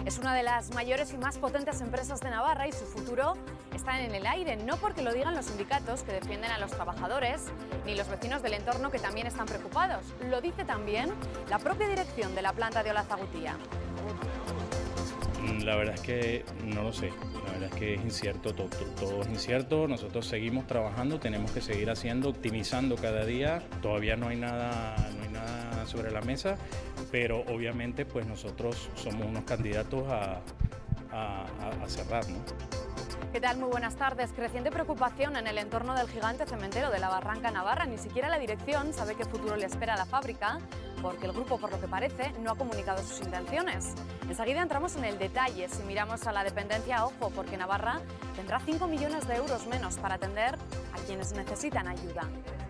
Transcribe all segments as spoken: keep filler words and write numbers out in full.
Es una de las mayores y más potentes empresas de Navarra y su futuro está en el aire, no porque lo digan los sindicatos que defienden a los trabajadores, ni los vecinos del entorno que también están preocupados. Lo dice también la propia dirección de la planta de Olazagutia. La verdad es que no lo sé, la verdad es que es incierto, todo, todo es incierto, nosotros seguimos trabajando, tenemos que seguir haciendo, optimizando cada día, todavía no hay nada, no hay nada sobre la mesa, pero obviamente pues nosotros somos unos candidatos a, a, a cerrar, ¿no? ¿Qué tal? Muy buenas tardes. Creciente preocupación en el entorno del gigante cementero de la Barranca Navarra. Ni siquiera la dirección sabe qué futuro le espera a la fábrica, porque el grupo, por lo que parece, no ha comunicado sus intenciones. Enseguida entramos en el detalle. Si miramos a la dependencia, ojo, porque Navarra tendrá cinco millones de euros menos para atender a quienes necesitan ayuda.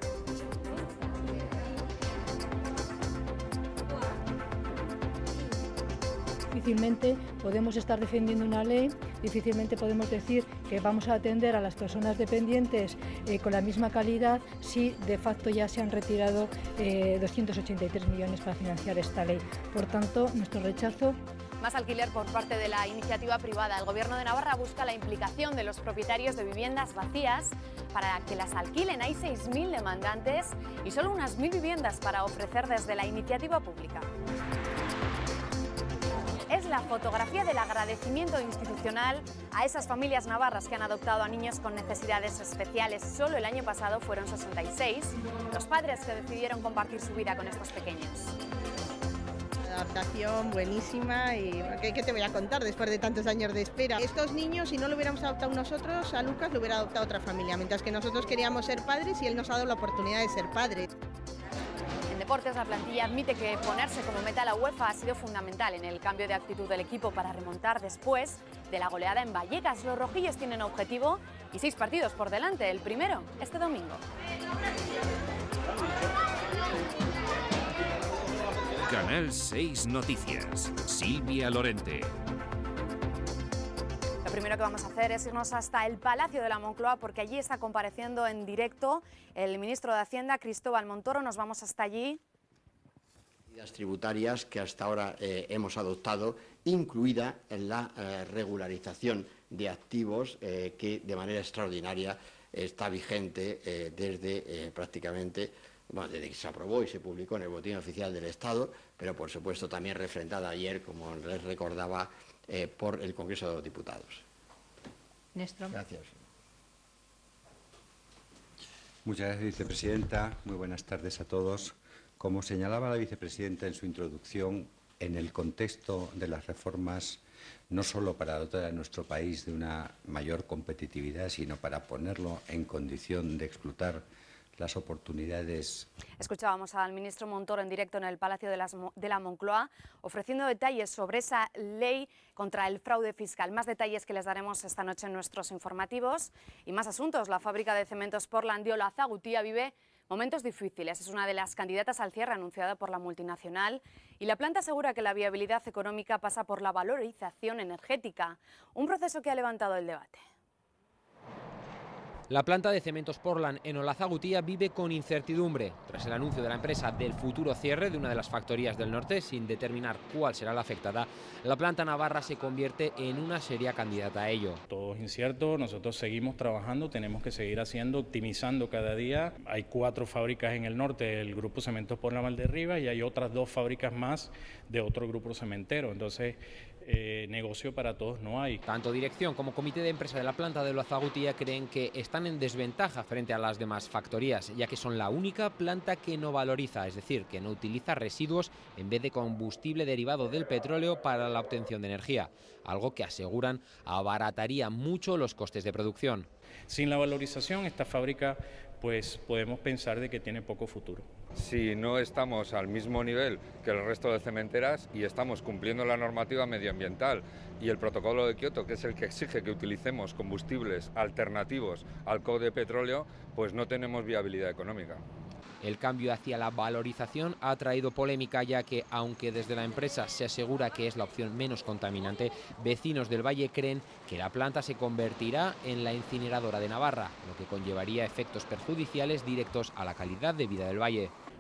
Difícilmente podemos estar defendiendo una ley, difícilmente podemos decir que vamos a atender a las personas dependientes eh, con la misma calidad si de facto ya se han retirado eh, doscientos ochenta y tres millones para financiar esta ley. Por tanto, nuestro rechazo. Más alquiler por parte de la iniciativa privada. El Gobierno de Navarra busca la implicación de los propietarios de viviendas vacías para que las alquilen. Hay seis mil demandantes y solo unas mil viviendas para ofrecer desde la iniciativa pública. Es la fotografía del agradecimiento institucional a esas familias navarras que han adoptado a niños con necesidades especiales. Solo el año pasado fueron sesenta y seis los padres que decidieron compartir su vida con estos pequeños. Adaptación buenísima y ¿qué, qué te voy a contar después de tantos años de espera? Estos niños, si no lo hubiéramos adoptado nosotros, a Lucas lo hubiera adoptado otra familia, mientras que nosotros queríamos ser padres y él nos ha dado la oportunidad de ser padres. En deportes, la plantilla admite que ponerse como meta a la UEFA ha sido fundamental en el cambio de actitud del equipo para remontar después de la goleada en Vallecas. Los rojillos tienen objetivo y seis partidos por delante. El primero, este domingo. Canal seis Noticias. Silvia Lorente. Lo primero que vamos a hacer es irnos hasta el Palacio de la Moncloa, porque allí está compareciendo en directo el ministro de Hacienda, Cristóbal Montoro. Nos vamos hasta allí. Medidas tributarias que hasta ahora eh, hemos adoptado, incluida en la eh, regularización de activos eh, que de manera extraordinaria está vigente eh, desde eh, prácticamente, bueno, desde que se aprobó y se publicó en el Boletín Oficial del Estado, pero por supuesto también refrendada ayer, como les recordaba, eh, por el Congreso de los Diputados. Néstor. Gracias. Muchas gracias, vicepresidenta. Muy buenas tardes a todos. Como señalaba la vicepresidenta en su introducción, en el contexto de las reformas, no solo para dotar a nuestro país de una mayor competitividad, sino para ponerlo en condición de explotar las oportunidades. Escuchábamos al ministro Montoro en directo en el Palacio de, las, de la Moncloa, ofreciendo detalles sobre esa ley contra el fraude fiscal. Más detalles que les daremos esta noche en nuestros informativos y más asuntos. La fábrica de cementos Portland de Olazagutia vive momentos difíciles. Es una de las candidatas al cierre anunciada por la multinacional y la planta asegura que la viabilidad económica pasa por la valorización energética, un proceso que ha levantado el debate. La planta de cementos Portland en Olazagutia vive con incertidumbre tras el anuncio de la empresa del futuro cierre de una de las factorías del norte sin determinar cuál será la afectada. La planta navarra se convierte en una seria candidata a ello. Todo es incierto, nosotros seguimos trabajando, tenemos que seguir haciendo, optimizando cada día. Hay cuatro fábricas en el norte, el grupo Cementos Portland Valderrivas, y hay otras dos fábricas más de otro grupo cementero. Entonces, Eh, negocio para todos no hay. Tanto dirección como comité de empresa de la planta de Olazagutia creen que están en desventaja frente a las demás factorías, ya que son la única planta que no valoriza, es decir, que no utiliza residuos en vez de combustible derivado del petróleo para la obtención de energía, algo que aseguran abarataría mucho los costes de producción. Sin la valorización, esta fábrica, pues podemos pensar de que tiene poco futuro. Si no estamos al mismo nivel que el resto de cementeras y estamos cumpliendo la normativa medioambiental y el protocolo de Kioto, que es el que exige que utilicemos combustibles alternativos al cobre de petróleo, pues no tenemos viabilidad económica. El cambio hacia la valorización ha traído polémica, ya que, aunque desde la empresa se asegura que es la opción menos contaminante, vecinos del Valle creen que la planta se convertirá en la incineradora de Navarra, lo que conllevaría efectos perjudiciales directos a la calidad de vida del Valle.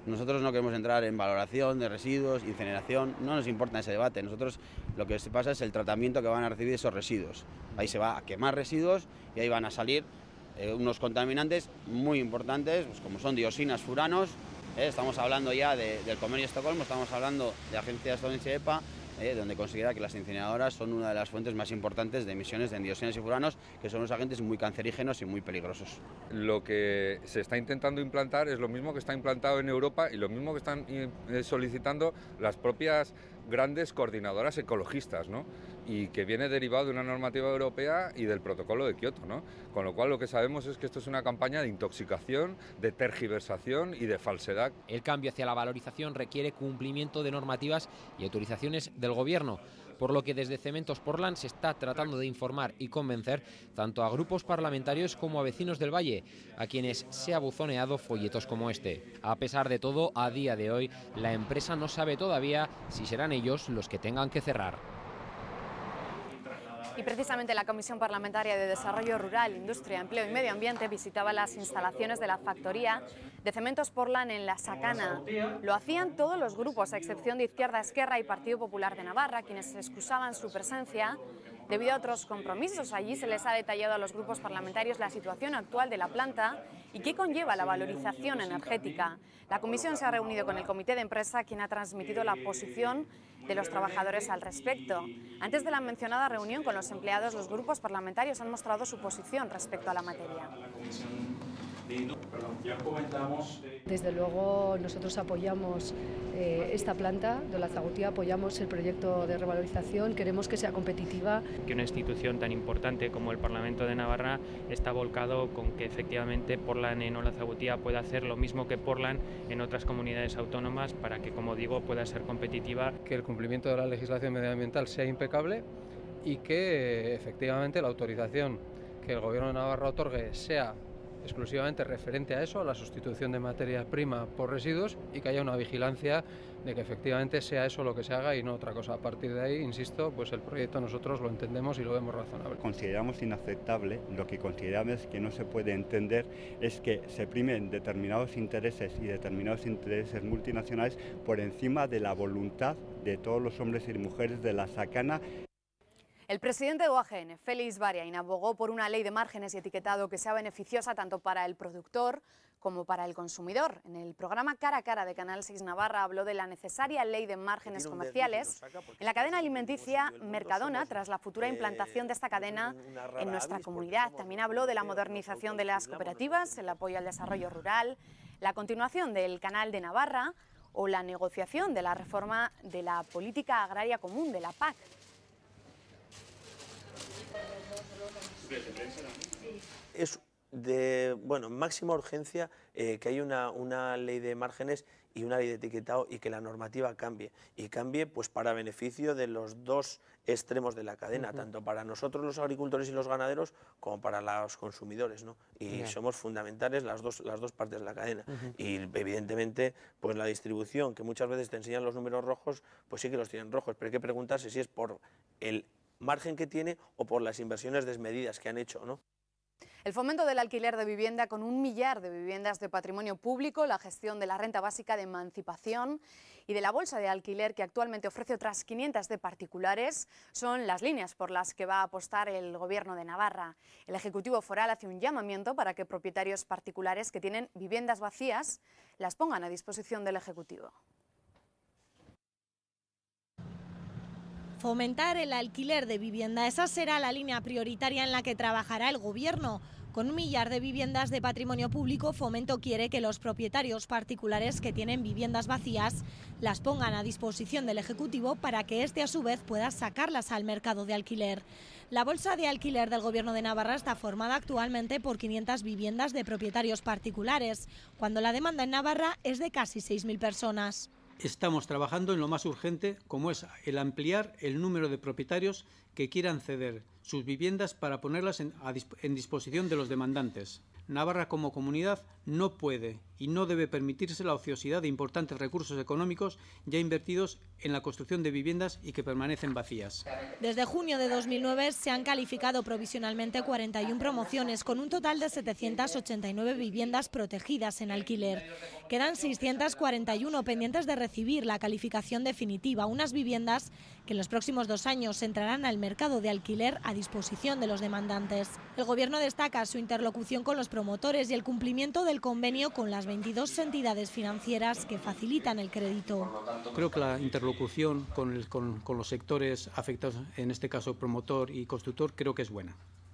Nosotros no queremos entrar en valoración de residuos, incineración, no nos importa ese debate. Nosotros lo que se pasa es el tratamiento que van a recibir esos residuos. Ahí se va a quemar residuos y ahí van a salir eh, unos contaminantes muy importantes, pues como son dioxinas, furanos. Eh, estamos hablando ya de, del Convenio de Estocolmo, estamos hablando de Agencia Estadounidense E P A, eh, donde considera que las incineradoras son una de las fuentes más importantes de emisiones de dioxinas y furanos, que son unos agentes muy cancerígenos y muy peligrosos. Lo que se está intentando implantar es lo mismo que está implantado en Europa y lo mismo que están solicitando las propias grandes coordinadoras ecologistas, ¿no? Y que viene derivado de una normativa europea y del protocolo de Kioto, ¿no? Con lo cual lo que sabemos es que esto es una campaña de intoxicación, de tergiversación y de falsedad. El cambio hacia la valorización requiere cumplimiento de normativas y autorizaciones del Gobierno, por lo que desde Cementos Portland se está tratando de informar y convencer tanto a grupos parlamentarios como a vecinos del Valle, a quienes se ha buzoneado folletos como este. A pesar de todo, a día de hoy, la empresa no sabe todavía si serán ellos los que tengan que cerrar. Y precisamente la Comisión Parlamentaria de Desarrollo Rural, Industria, Empleo y Medio Ambiente visitaba las instalaciones de la factoría de Cementos Portland en La Sacana. Lo hacían todos los grupos, a excepción de Izquierda Esquerra y Partido Popular de Navarra, quienes excusaban su presencia debido a otros compromisos. Allí se les ha detallado a los grupos parlamentarios la situación actual de la planta y qué conlleva la valorización energética. La comisión se ha reunido con el comité de empresa, quien ha transmitido la posición de los trabajadores al respecto. Antes de la mencionada reunión con los empleados, los grupos parlamentarios han mostrado su posición respecto a la materia. Desde luego nosotros apoyamos eh, esta planta de Olazagutia, apoyamos el proyecto de revalorización, queremos que sea competitiva. Que una institución tan importante como el Parlamento de Navarra está volcado con que efectivamente Portland en Olazagutia pueda hacer lo mismo que Portland en otras comunidades autónomas para que, como digo, pueda ser competitiva. Que el cumplimiento de la legislación medioambiental sea impecable y que efectivamente la autorización que el Gobierno de Navarra otorgue sea exclusivamente referente a eso, a la sustitución de materia prima por residuos, y que haya una vigilancia de que efectivamente sea eso lo que se haga y no otra cosa. A partir de ahí, insisto, pues el proyecto nosotros lo entendemos y lo vemos razonable. Consideramos inaceptable, lo que consideramos que no se puede entender es que se primen determinados intereses y determinados intereses multinacionales por encima de la voluntad de todos los hombres y mujeres de La Sacana. El presidente de U A G N, Félix Bariain, abogó por una ley de márgenes y etiquetado que sea beneficiosa tanto para el productor como para el consumidor. En el programa Cara a Cara de Canal seis Navarra habló de la necesaria ley de márgenes comerciales en la cadena alimenticia Mercadona tras la futura implantación de esta cadena en nuestra comunidad. También habló de la modernización de las cooperativas, el apoyo al desarrollo rural, la continuación del Canal de Navarra o la negociación de la reforma de la política agraria común, de la P A C. Es de bueno, máxima urgencia eh, que haya una, una ley de márgenes y una ley de etiquetado y que la normativa cambie. Y cambie pues para beneficio de los dos extremos de la cadena, uh-huh. tanto para nosotros los agricultores y los ganaderos como para los consumidores, ¿no? Y yeah. somos fundamentales las dos, las dos partes de la cadena. Uh-huh. Y evidentemente pues la distribución, que muchas veces te enseñan los números rojos, pues sí que los tienen rojos, pero hay que preguntarse si es por el margen que tiene o por las inversiones desmedidas que han hecho, ¿no? El fomento del alquiler de vivienda con un millar de viviendas de patrimonio público, la gestión de la renta básica de emancipación y de la bolsa de alquiler que actualmente ofrece otras quinientas de particulares son las líneas por las que va a apostar el Gobierno de Navarra. El Ejecutivo Foral hace un llamamiento para que propietarios particulares que tienen viviendas vacías las pongan a disposición del Ejecutivo. Fomentar el alquiler de vivienda, esa será la línea prioritaria en la que trabajará el Gobierno. Con un millar de viviendas de patrimonio público, Fomento quiere que los propietarios particulares que tienen viviendas vacías las pongan a disposición del Ejecutivo para que éste a su vez pueda sacarlas al mercado de alquiler. La bolsa de alquiler del Gobierno de Navarra está formada actualmente por quinientas viviendas de propietarios particulares, cuando la demanda en Navarra es de casi seis mil personas. Estamos trabajando en lo más urgente, como es el ampliar el número de propietarios que quieran ceder sus viviendas para ponerlas en, a, en disposición de los demandantes. Navarra como comunidad no puede y no debe permitirse la ociosidad de importantes recursos económicos ya invertidos en la construcción de viviendas y que permanecen vacías. Desde junio de dos mil nueve se han calificado provisionalmente cuarenta y una promociones con un total de setecientas ochenta y nueve viviendas protegidas en alquiler. Quedan seiscientas cuarenta y uno pendientes de recibir la calificación definitiva, unas viviendas que en los próximos dos años entrarán al mercado de alquiler a disposición de los demandantes. El Gobierno destaca su interlocución con los promotores y el cumplimiento del convenio con las veintidós entidades financieras que facilitan el crédito. Creo que la interlocución con, el, con, con los sectores afectados, en este caso promotor y constructor, creo que es buena.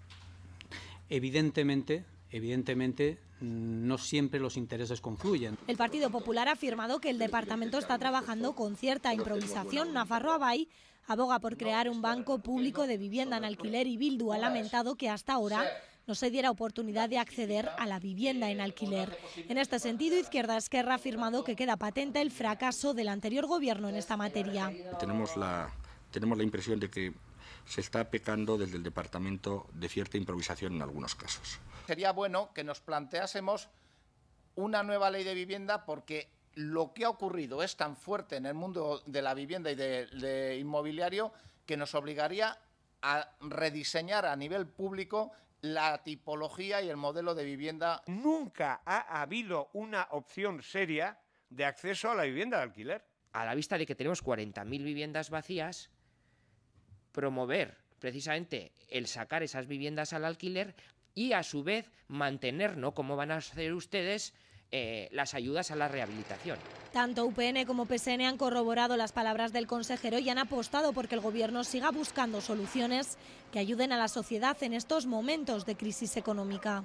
Evidentemente, evidentemente no siempre los intereses confluyen. El Partido Popular ha afirmado que el departamento está trabajando con cierta improvisación. Nafarroa Bai aboga por crear un banco público de vivienda en alquiler y Bildu ha lamentado que hasta ahora no se diera oportunidad de acceder a la vivienda en alquiler. En este sentido, Izquierda Esquerra ha afirmado que queda patente el fracaso del anterior gobierno en esta materia. Tenemos la, tenemos la impresión de que se está pecando desde el departamento de cierta improvisación en algunos casos. Sería bueno que nos planteásemos una nueva ley de vivienda porque lo que ha ocurrido es tan fuerte en el mundo de la vivienda y de, de inmobiliario que nos obligaría a rediseñar a nivel público la tipología y el modelo de vivienda. Nunca ha habido una opción seria de acceso a la vivienda de alquiler. A la vista de que tenemos cuarenta mil viviendas vacías, promover precisamente el sacar esas viviendas al alquiler y a su vez mantener, ¿no?, como van a hacer ustedes, eh, las ayudas a la rehabilitación. Tanto U P N como P S N han corroborado las palabras del consejero y han apostado porque el Gobierno siga buscando soluciones que ayuden a la sociedad en estos momentos de crisis económica.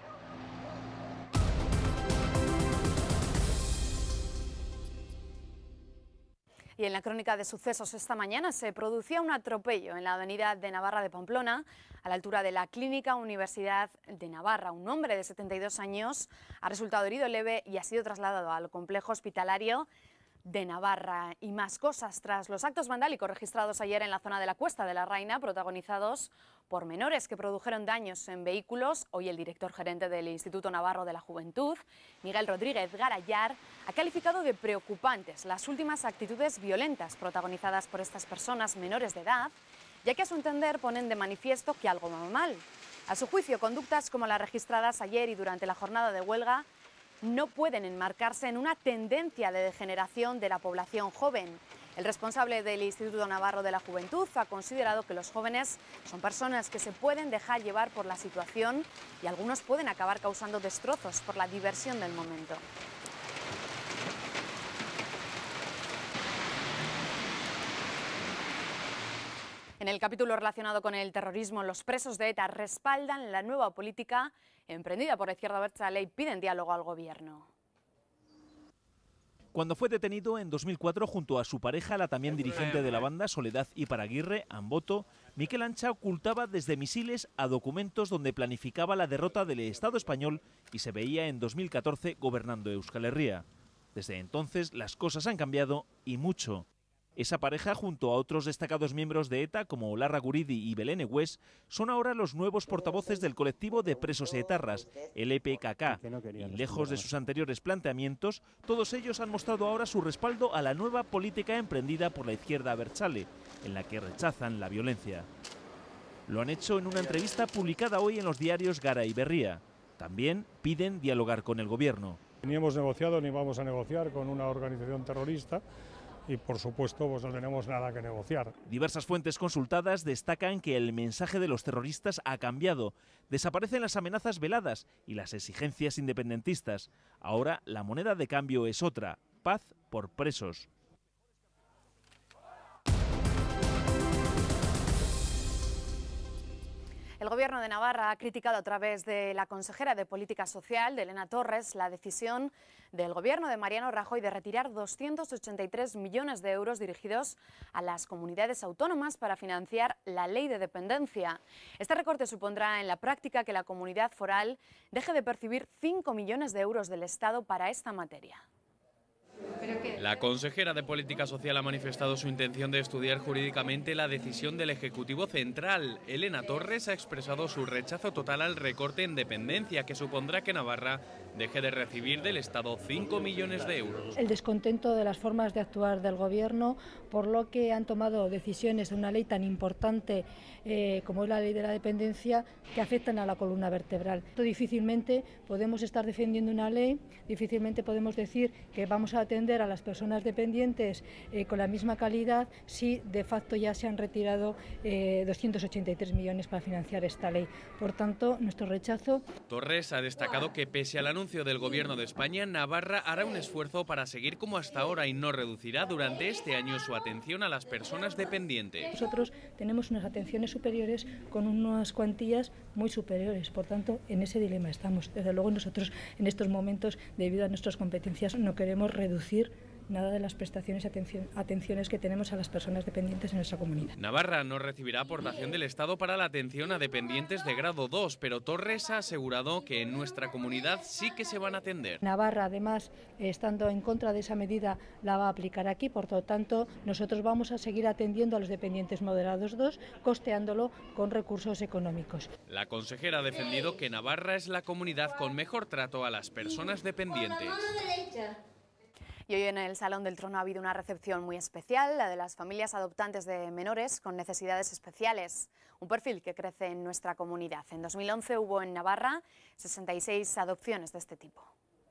Y en la crónica de sucesos esta mañana se producía un atropello en la avenida de Navarra de Pamplona, a la altura de la Clínica Universidad de Navarra. Un hombre de setenta y dos años ha resultado herido leve y ha sido trasladado al complejo hospitalario de Navarra. Y más cosas tras los actos vandálicos registrados ayer en la zona de la Cuesta de la Reina, protagonizados por menores que produjeron daños en vehículos. Hoy el director gerente del Instituto Navarro de la Juventud, Miguel Rodríguez Garayar, ha calificado de preocupantes las últimas actitudes violentas protagonizadas por estas personas menores de edad, ya que a su entender ponen de manifiesto que algo va mal. A su juicio, conductas como las registradas ayer y durante la jornada de huelga no pueden enmarcarse en una tendencia de degeneración de la población joven. El responsable del Instituto Navarro de la Juventud ha considerado que los jóvenes son personas que se pueden dejar llevar por la situación y algunos pueden acabar causando destrozos por la diversión del momento. En el capítulo relacionado con el terrorismo, los presos de ETA respaldan la nueva política emprendida por la izquierda abertzale y piden diálogo al gobierno. Cuando fue detenido en dos mil cuatro junto a su pareja, la también dirigente de la banda, Soledad Iparaguirre, Amboto, Mikel Ancha ocultaba desde misiles a documentos donde planificaba la derrota del Estado español y se veía en dos mil catorce gobernando Euskal Herria. Desde entonces las cosas han cambiado y mucho. Esa pareja, junto a otros destacados miembros de ETA como Larra Guridi y Belén Egués, son ahora los nuevos portavoces del colectivo de presos etarras, el E P K K. Y lejos de sus anteriores planteamientos, todos ellos han mostrado ahora su respaldo a la nueva política emprendida por la izquierda abertzale, en la que rechazan la violencia. Lo han hecho en una entrevista publicada hoy en los diarios Gara y Berria. También piden dialogar con el gobierno. Ni hemos negociado ni vamos a negociar con una organización terrorista. Y, por supuesto, pues no tenemos nada que negociar. Diversas fuentes consultadas destacan que el mensaje de los terroristas ha cambiado. Desaparecen las amenazas veladas y las exigencias independentistas. Ahora la moneda de cambio es otra: paz por presos. El Gobierno de Navarra ha criticado a través de la consejera de Política Social, de Elena Torres, la decisión del Gobierno de Mariano Rajoy de retirar doscientos ochenta y tres millones de euros dirigidos a las comunidades autónomas para financiar la ley de dependencia. Este recorte supondrá en la práctica que la comunidad foral deje de percibir cinco millones de euros del Estado para esta materia. La consejera de Política Social ha manifestado su intención de estudiar jurídicamente la decisión del Ejecutivo Central. Elena Torres ha expresado su rechazo total al recorte en dependencia, que supondrá que Navarra deje de recibir del Estado cinco millones de euros. El descontento de las formas de actuar del Gobierno, por lo que han tomado decisiones de una ley tan importante eh, como es la ley de la dependencia, que afectan a la columna vertebral. Difícilmente podemos estar defendiendo una ley, difícilmente podemos decir que vamos a atender a las personas dependientes eh, con la misma calidad si de facto ya se han retirado eh, doscientos ochenta y tres millones para financiar esta ley. Por tanto, nuestro rechazo. Torres ha destacado que pese al anuncio del Gobierno de España, Navarra hará un esfuerzo para seguir como hasta ahora y no reducirá durante este año su atención a las personas dependientes. Nosotros tenemos unas atenciones superiores con unas cuantías muy superiores, por tanto, en ese dilema estamos. Desde luego nosotros en estos momentos, debido a nuestras competencias, no queremos reducir nada de las prestaciones y atención, atenciones que tenemos a las personas dependientes en nuestra comunidad. Navarra no recibirá aportación del Estado para la atención a dependientes de grado dos, pero Torres ha asegurado que en nuestra comunidad sí que se van a atender. Navarra, además, estando en contra de esa medida, la va a aplicar aquí, por lo tanto, nosotros vamos a seguir atendiendo a los dependientes moderados dos, costeándolo con recursos económicos. La consejera ha defendido que Navarra es la comunidad con mejor trato a las personas dependientes. Y hoy en el Salón del Trono ha habido una recepción muy especial, la de las familias adoptantes de menores con necesidades especiales, un perfil que crece en nuestra comunidad. En dos mil once hubo en Navarra sesenta y seis adopciones de este tipo.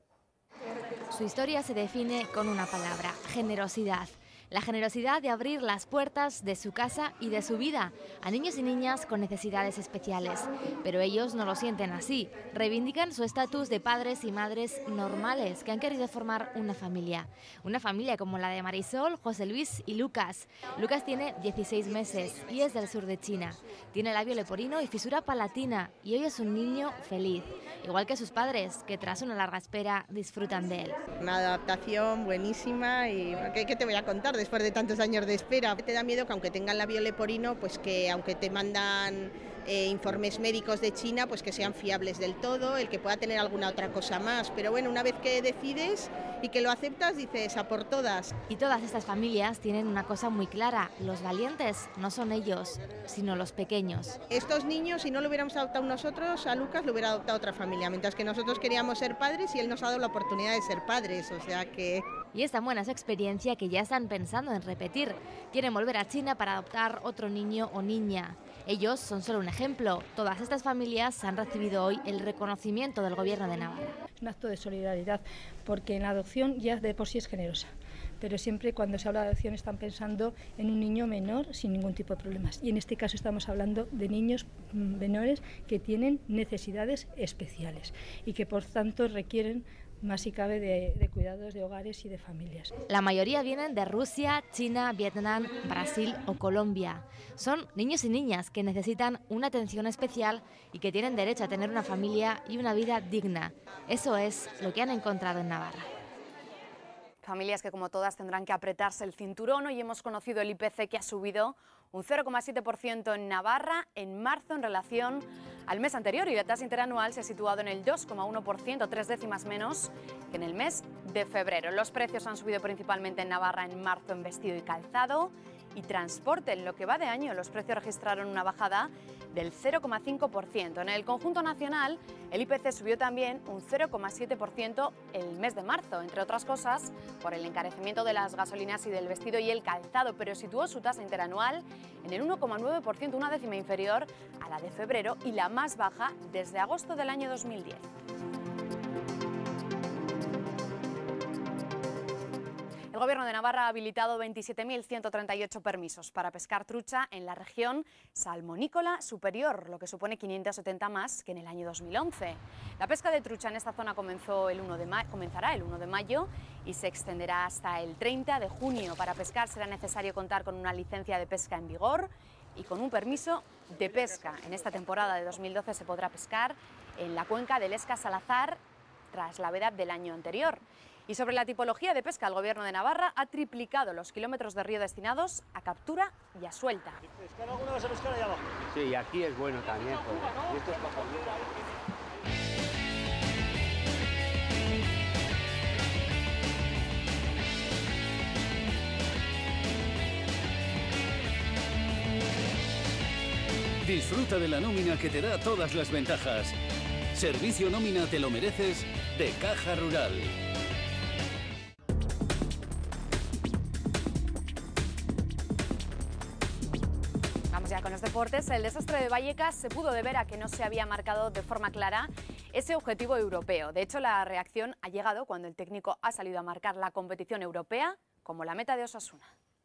Su historia se define con una palabra: generosidad. La generosidad de abrir las puertas de su casa y de su vida a niños y niñas con necesidades especiales. Pero ellos no lo sienten así. Reivindican su estatus de padres y madres normales que han querido formar una familia. Una familia como la de Marisol, José Luis y Lucas. Lucas tiene dieciséis meses y es del sur de China. Tiene labio leporino y fisura palatina y hoy es un niño feliz. Igual que sus padres, que tras una larga espera disfrutan de él. Una adaptación buenísima y ¿qué, qué te voy a contar después de tantos años de espera? Te da miedo que aunque tengan labio leporino, pues que aunque te mandan eh, informes médicos de China, pues que sean fiables del todo, el que pueda tener alguna otra cosa más. Pero bueno, una vez que decides y que lo aceptas, dices a por todas. Y todas estas familias tienen una cosa muy clara: los valientes no son ellos, sino los pequeños. Estos niños, si no lo hubiéramos adoptado nosotros, a Lucas lo hubiera adoptado otra familia, mientras que nosotros queríamos ser padres y él nos ha dado la oportunidad de ser padres, o sea que... Y es tan buena su experiencia que ya están pensando en repetir. Quieren volver a China para adoptar otro niño o niña. Ellos son solo un ejemplo. Todas estas familias han recibido hoy el reconocimiento del Gobierno de Navarra. Es un acto de solidaridad, porque en la adopción ya de por sí es generosa. Pero siempre cuando se habla de adopción están pensando en un niño menor sin ningún tipo de problemas. Y en este caso estamos hablando de niños menores que tienen necesidades especiales y que por tanto requieren más si cabe de, de cuidados de hogares y de familias. La mayoría vienen de Rusia, China, Vietnam, Brasil o Colombia. Son niños y niñas que necesitan una atención especial y que tienen derecho a tener una familia y una vida digna. Eso es lo que han encontrado en Navarra. Familias que, como todas, tendrán que apretarse el cinturón. Hoy hemos conocido el I P C, que ha subido un cero coma siete por ciento en Navarra en marzo en relación al mes anterior, y la tasa interanual se ha situado en el dos coma uno por ciento, tres décimas menos que en el mes de febrero. Los precios han subido principalmente en Navarra en marzo en vestido y calzado y transporte. En lo que va de año, los precios registraron una bajada del cero coma cinco por ciento. En el conjunto nacional, el I P C subió también un cero coma siete por ciento el mes de marzo, entre otras cosas por el encarecimiento de las gasolinas y del vestido y el calzado, pero situó su tasa interanual en el uno coma nueve por ciento, una décima inferior a la de febrero y la más baja desde agosto del año dos mil diez. El Gobierno de Navarra ha habilitado veintisiete mil ciento treinta y ocho permisos para pescar trucha en la región salmonícola superior, lo que supone quinientos setenta más que en el año dos mil once. La pesca de trucha en esta zona comenzó el uno de ma- comenzará el uno de mayo y se extenderá hasta el treinta de junio. Para pescar será necesario contar con una licencia de pesca en vigor y con un permiso de pesca. En esta temporada de dos mil doce se podrá pescar en la cuenca del Esca-Salazar tras la veda del año anterior. Y sobre la tipología de pesca, el Gobierno de Navarra ha triplicado los kilómetros de río destinados a captura y a suelta. ¿Pescar alguna vas a pescar allá abajo? Sí, y aquí es bueno también. Pues. Y esto es para Disfruta de la nómina que te da todas las ventajas. Servicio Nómina Te lo mereces de Caja Rural. Vamos ya con los deportes. El desastre de Vallecas se pudo deber a que no se había marcado de forma clara ese objetivo europeo. De hecho, la reacción ha llegado cuando el técnico ha salido a marcar la competición europea como la meta de Osasuna.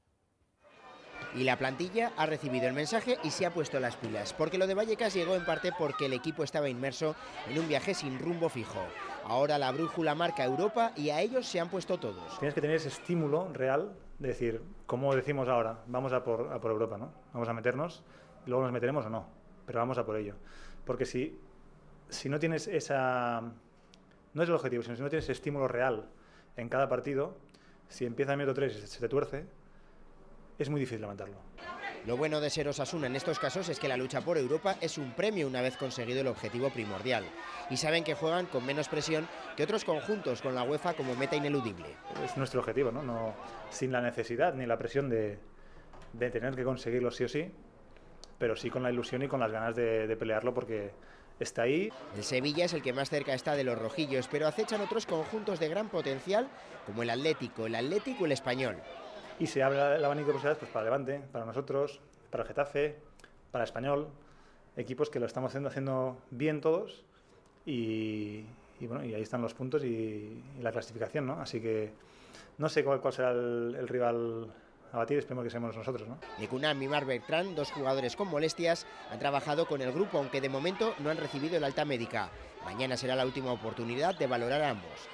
Y la plantilla ha recibido el mensaje y se ha puesto las pilas, porque lo de Vallecas llegó en parte porque el equipo estaba inmerso en un viaje sin rumbo fijo. Ahora la brújula marca Europa y a ellos se han puesto todos. Tienes que tener ese estímulo real de decir, como decimos ahora, vamos a por, a por Europa, ¿no? Vamos a meternos, luego nos meteremos o no, pero vamos a por ello. Porque si, si no tienes esa... no es el objetivo, sino si no tienes ese estímulo real en cada partido, si empieza el minuto tres y se te tuerce, es muy difícil levantarlo. Lo bueno de ser Osasuna en estos casos es que la lucha por Europa es un premio una vez conseguido el objetivo primordial. Y saben que juegan con menos presión que otros conjuntos con la UEFA como meta ineludible. Es nuestro objetivo, ¿no? No, sin la necesidad ni la presión de, de tener que conseguirlo sí o sí, pero sí con la ilusión y con las ganas de, de pelearlo porque está ahí. El Sevilla es el que más cerca está de los rojillos, pero acechan otros conjuntos de gran potencial como el Atlético, el Atlético y el Español. Y se abre el abanico de posibilidades pues, para Levante, para nosotros, para el Getafe, para el Español, equipos que lo estamos haciendo, haciendo bien todos y, y, bueno, y ahí están los puntos y, y la clasificación, ¿no? Así que no sé cuál, cuál será el, el rival a batir, esperemos que seamos nosotros, ¿no? Lecunam y Marc Bertrand, dos jugadores con molestias, han trabajado con el grupo, aunque de momento no han recibido el alta médica. Mañana será la última oportunidad de valorar a ambos.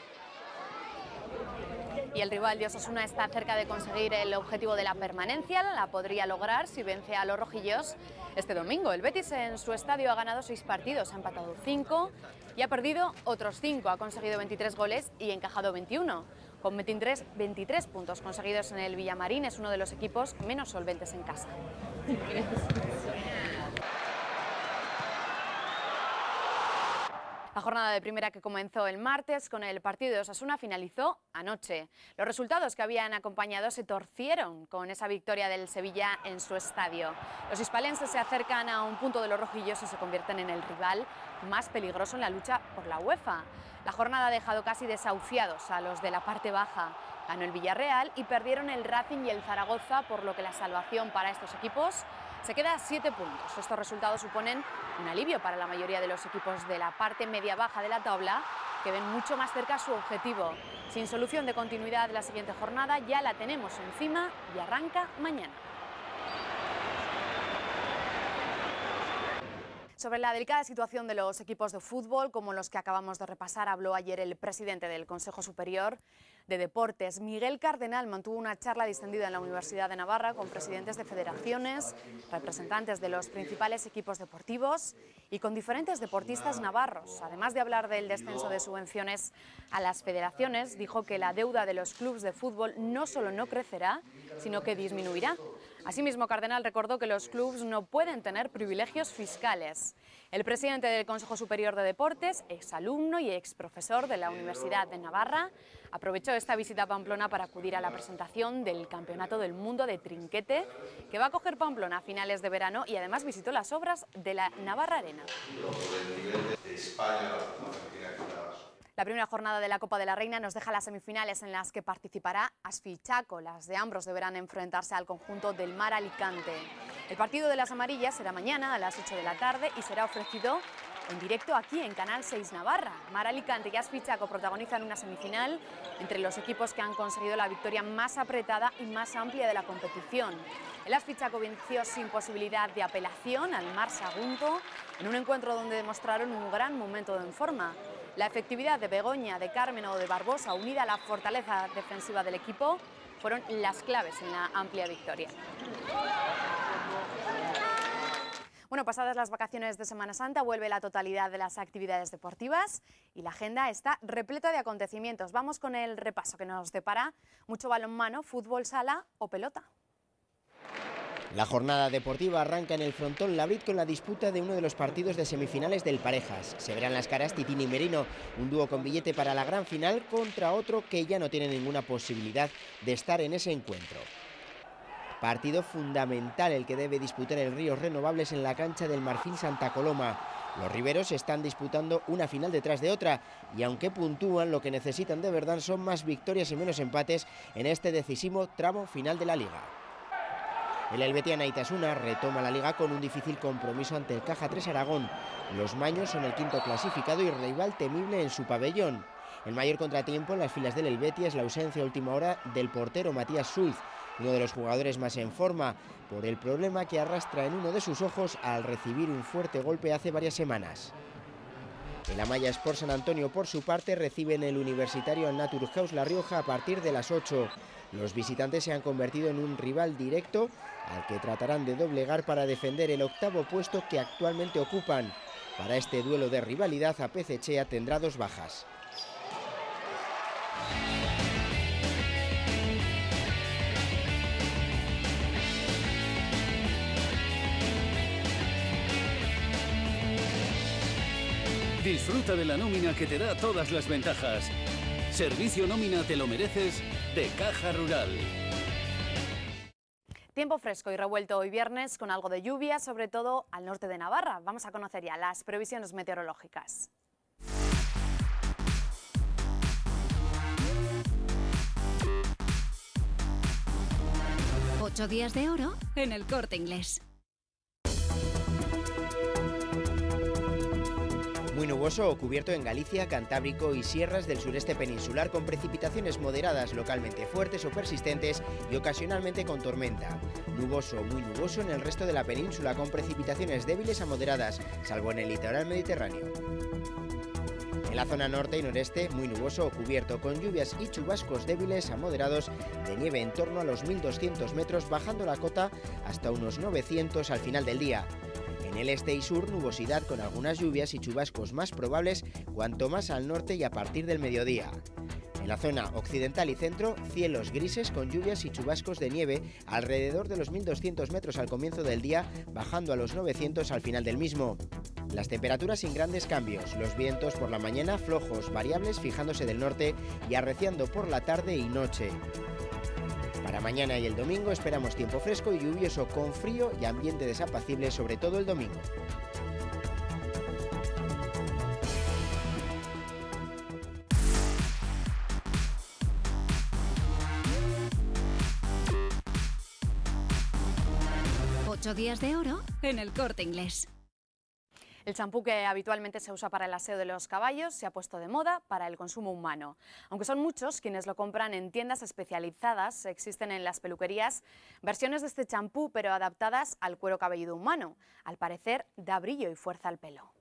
Y el rival de Osasuna está cerca de conseguir el objetivo de la permanencia. La podría lograr si vence a los rojillos este domingo. El Betis en su estadio ha ganado seis partidos, ha empatado cinco y ha perdido otros cinco. Ha conseguido veintitrés goles y encajado veintiuno. Con veintitrés, veintitrés puntos conseguidos en el Villamarín, es uno de los equipos menos solventes en casa. La jornada de primera que comenzó el martes con el partido de Osasuna finalizó anoche. Los resultados que habían acompañado se torcieron con esa victoria del Sevilla en su estadio. Los hispalenses se acercan a un punto de los rojillos y se convierten en el rival más peligroso en la lucha por la UEFA. La jornada ha dejado casi desahuciados a los de la parte baja. Ganó el Villarreal y perdieron el Racing y el Zaragoza, por lo que la salvación para estos equipos se queda a siete puntos. Estos resultados suponen un alivio para la mayoría de los equipos de la parte media-baja de la tabla, que ven mucho más cerca su objetivo. Sin solución de continuidad, la siguiente jornada ya la tenemos encima y arranca mañana. Sobre la delicada situación de los equipos de fútbol, como los que acabamos de repasar, habló ayer el presidente del Consejo Superior de Deportes. Miguel Cardenal mantuvo una charla distendida en la Universidad de Navarra con presidentes de federaciones, representantes de los principales equipos deportivos y con diferentes deportistas navarros. Además de hablar del descenso de subvenciones a las federaciones, dijo que la deuda de los clubes de fútbol no solo no crecerá, sino que disminuirá. Asimismo, Cardenal recordó que los clubes no pueden tener privilegios fiscales. El presidente del Consejo Superior de Deportes, exalumno y exprofesor de la Universidad de Navarra, aprovechó esta visita a Pamplona para acudir a la presentación del Campeonato del Mundo de Trinquete, que va a coger Pamplona a finales de verano, y además visitó las obras de la Navarra Arena. La primera jornada de la Copa de la Reina nos deja las semifinales en las que participará Asfi y Chaco. Las de Ambros deberán enfrentarse al conjunto del Mar Alicante. El partido de las amarillas será mañana a las ocho de la tarde y será ofrecido en directo aquí en Canal seis Navarra. Mar Alicante y Asfi y Chaco protagonizan una semifinal entre los equipos que han conseguido la victoria más apretada y más amplia de la competición. El Asfi y Chaco venció sin posibilidad de apelación al Mar Sagunto en un encuentro donde demostraron un gran momento en forma. La efectividad de Begoña, de Carmen o de Barbosa, unida a la fortaleza defensiva del equipo, fueron las claves en la amplia victoria. Bueno, pasadas las vacaciones de Semana Santa, vuelve la totalidad de las actividades deportivas y la agenda está repleta de acontecimientos. Vamos con el repaso que nos depara mucho balonmano, fútbol sala o pelota. La jornada deportiva arranca en el frontón Labrit con la disputa de uno de los partidos de semifinales del Parejas. Se verán las caras Titín y Merino, un dúo con billete para la gran final contra otro que ya no tiene ninguna posibilidad de estar en ese encuentro. Partido fundamental el que debe disputar el Ríos Renovables en la cancha del Marfil Santa Coloma. Los riberos están disputando una final detrás de otra y aunque puntúan, lo que necesitan de verdad son más victorias y menos empates en este decisivo tramo final de la Liga. El Helvetia Naitasuna retoma la Liga con un difícil compromiso ante el Caja tres Aragón. Los maños son el quinto clasificado y rival temible en su pabellón. El mayor contratiempo en las filas del Helvetia es la ausencia a última hora del portero Matías Sulz, uno de los jugadores más en forma, por el problema que arrastra en uno de sus ojos al recibir un fuerte golpe hace varias semanas. El Amaya Sport San Antonio, por su parte, recibe en el Universitario al Naturhaus La Rioja a partir de las ocho. Los visitantes se han convertido en un rival directo al que tratarán de doblegar para defender el octavo puesto que actualmente ocupan. Para este duelo de rivalidad, Apezechea tendrá dos bajas. Disfruta de la nómina que te da todas las ventajas. Servicio Nómina Te lo Mereces de Caja Rural. Tiempo fresco y revuelto hoy viernes con algo de lluvia, sobre todo al norte de Navarra. Vamos a conocer ya las previsiones meteorológicas. Ocho días de oro en El Corte Inglés. Muy nuboso o cubierto en Galicia, Cantábrico y sierras del sureste peninsular, con precipitaciones moderadas, localmente fuertes o persistentes y ocasionalmente con tormenta. Nuboso o muy nuboso en el resto de la península, con precipitaciones débiles a moderadas, salvo en el litoral mediterráneo. En la zona norte y noreste, muy nuboso o cubierto, con lluvias y chubascos débiles a moderados de nieve en torno a los mil doscientos metros, bajando la cota hasta unos novecientos al final del día. En el este y sur, nubosidad con algunas lluvias y chubascos más probables cuanto más al norte y a partir del mediodía. En la zona occidental y centro, cielos grises con lluvias y chubascos de nieve alrededor de los mil doscientos metros al comienzo del día, bajando a los novecientos al final del mismo. Las temperaturas sin grandes cambios, los vientos por la mañana flojos, variables fijándose del norte y arreciando por la tarde y noche. Para mañana y el domingo esperamos tiempo fresco y lluvioso con frío y ambiente desapacible, sobre todo el domingo. Ocho días de oro en El Corte Inglés. El champú que habitualmente se usa para el aseo de los caballos se ha puesto de moda para el consumo humano. Aunque son muchos quienes lo compran en tiendas especializadas, existen en las peluquerías versiones de este champú pero adaptadas al cuero cabelludo humano. Al parecer da brillo y fuerza al pelo.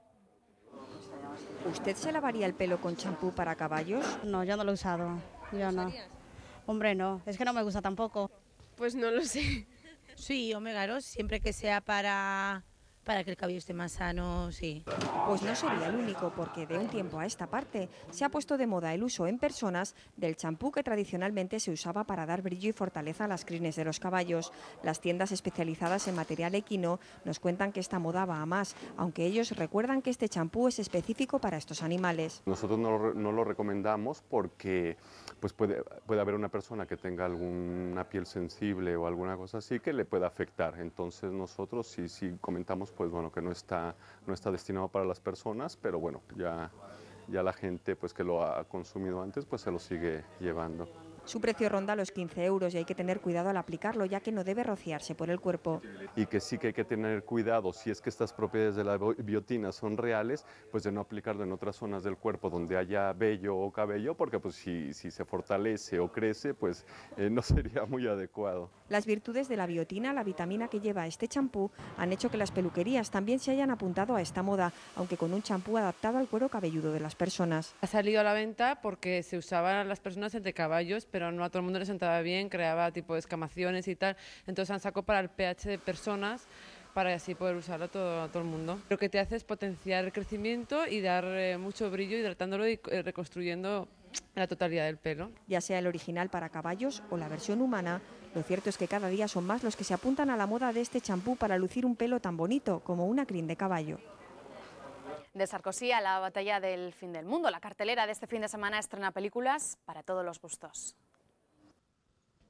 ¿Usted se lavaría el pelo con champú para caballos? No, yo no lo he usado. Yo no. Hombre, no. Es que no me gusta tampoco. Pues no lo sé. Sí, Omega, siempre que sea para... para que el cabello esté más sano, sí. Pues no sería el único, porque de un tiempo a esta parte se ha puesto de moda el uso en personas del champú que tradicionalmente se usaba para dar brillo y fortaleza a las crines de los caballos. Las tiendas especializadas en material equino nos cuentan que esta moda va a más, aunque ellos recuerdan que este champú es específico para estos animales. Nosotros no lo, no lo recomendamos porque pues puede, puede haber una persona que tenga alguna piel sensible o alguna cosa así que le pueda afectar. Entonces nosotros sí, sí comentamos pues bueno, que no está, no está destinado para las personas, pero bueno, ya, ya la gente pues que lo ha consumido antes pues se lo sigue llevando. Su precio ronda los quince euros y hay que tener cuidado al aplicarlo, ya que no debe rociarse por el cuerpo. Y que sí que hay que tener cuidado, si es que estas propiedades de la biotina son reales, pues de no aplicarlo en otras zonas del cuerpo donde haya vello o cabello, porque pues si, si se fortalece o crece, pues eh, no sería muy adecuado. Las virtudes de la biotina, la vitamina que lleva este champú, han hecho que las peluquerías también se hayan apuntado a esta moda, aunque con un champú adaptado al cuero cabelludo de las personas. Ha salido a la venta porque se usaban las personas entre caballos, pero no a todo el mundo le sentaba bien, creaba tipo escamaciones y tal, entonces han sacado para el pH de personas para así poder usarlo a todo, a todo el mundo. Lo que te hace es potenciar el crecimiento y dar eh, mucho brillo, hidratándolo y eh, reconstruyendo la totalidad del pelo. Ya sea el original para caballos o la versión humana, lo cierto es que cada día son más los que se apuntan a la moda de este champú para lucir un pelo tan bonito como una crin de caballo. De Sarkozy a la batalla del fin del mundo, la cartelera de este fin de semana estrena películas para todos los gustos.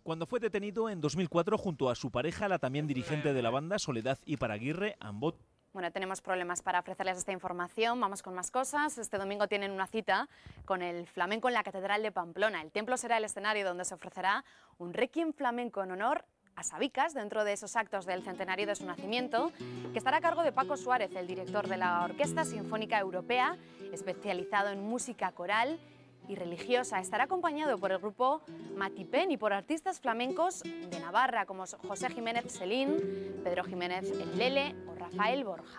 cuando fue detenido en dos mil cuatro junto a su pareja, la también dirigente de la banda, Soledad Iparaguirre, Ambot. Bueno, tenemos problemas para ofrecerles esta información. Vamos con más cosas. Este domingo tienen una cita con el flamenco en la Catedral de Pamplona. El templo será el escenario donde se ofrecerá un requiem flamenco en honor a Sabicas, dentro de esos actos del centenario de su nacimiento, que estará a cargo de Paco Suárez, el director de la Orquesta Sinfónica Europea, especializado en música coral y religiosa. Estará acompañado por el grupo Matipén y por artistas flamencos de Navarra, como José Jiménez Celín, Pedro Jiménez El Lele o Rafael Borja.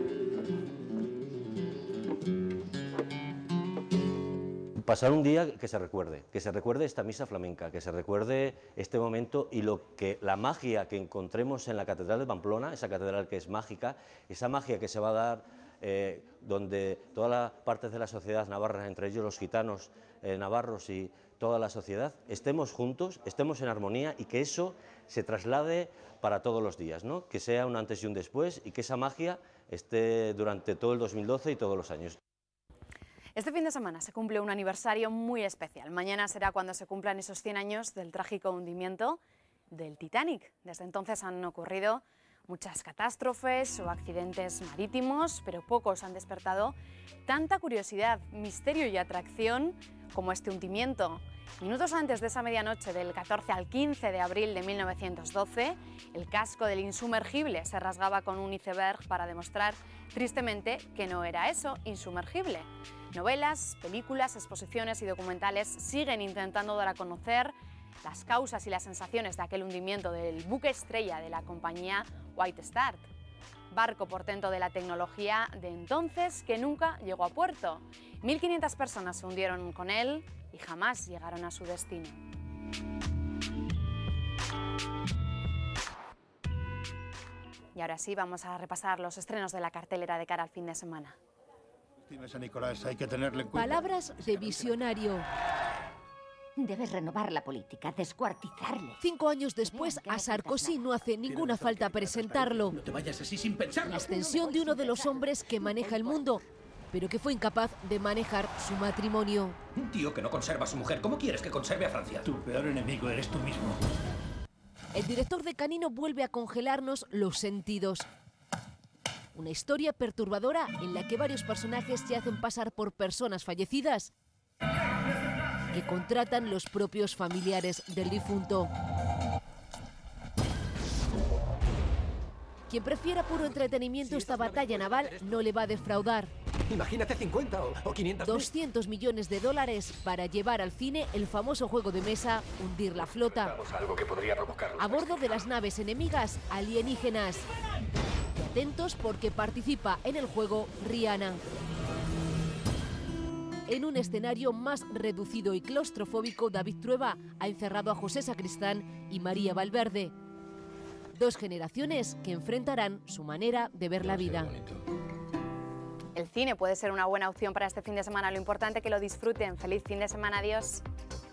Pasar un día que se recuerde, que se recuerde esta misa flamenca, que se recuerde este momento y lo que la magia que encontremos en la Catedral de Pamplona, esa catedral que es mágica, esa magia que se va a dar eh, donde todas las partes de la sociedad navarra, entre ellos los gitanos eh, navarros y toda la sociedad, estemos juntos, estemos en armonía y que eso se traslade para todos los días, ¿no? Que sea un antes y un después y que esa magia esté durante todo el dos mil doce y todos los años. Este fin de semana se cumple un aniversario muy especial. Mañana será cuando se cumplan esos cien años del trágico hundimiento del Titanic. Desde entonces han ocurrido muchas catástrofes o accidentes marítimos, pero pocos han despertado tanta curiosidad, misterio y atracción como este hundimiento. Minutos antes de esa medianoche del catorce al quince de abril de mil novecientos doce, el casco del insumergible se rasgaba con un iceberg para demostrar tristemente que no era eso, insumergible. Novelas, películas, exposiciones y documentales siguen intentando dar a conocer las causas y las sensaciones de aquel hundimiento del buque estrella de la compañía White Star, barco portento de la tecnología de entonces que nunca llegó a puerto. mil quinientas personas se hundieron con él y jamás llegaron a su destino. Y ahora sí, vamos a repasar los estrenos de la cartelera de cara al fin de semana. San Nicolás, hay que tenerle en cuenta. Palabras de visionario. Debes renovar la política, descuartizarle. Cinco años después, a Sarkozy no hace ninguna falta presentarlo. No te vayas así sin pensarlo. La extensión de uno de los hombres que maneja el mundo, pero que fue incapaz de manejar su matrimonio. Un tío que no conserva a su mujer, ¿cómo quieres que conserve a Francia? Tu peor enemigo eres tú mismo. El director de Canino vuelve a congelarnos los sentidos. Una historia perturbadora en la que varios personajes se hacen pasar por personas fallecidas que contratan los propios familiares del difunto. Quien prefiera puro entretenimiento, esta batalla naval no le va a defraudar. Imagínate cincuenta o quinientos. doscientos millones de dólares para llevar al cine el famoso juego de mesa Hundir la flota. Algo que podría provocarlo. A bordo de las naves enemigas alienígenas. Atentos porque participa en el juego Rihanna. En un escenario más reducido y claustrofóbico, David Trueba ha encerrado a José Sacristán y María Valverde. Dos generaciones que enfrentarán su manera de ver la vida. El cine puede ser una buena opción para este fin de semana. Lo importante es que lo disfruten. Feliz fin de semana. Adiós.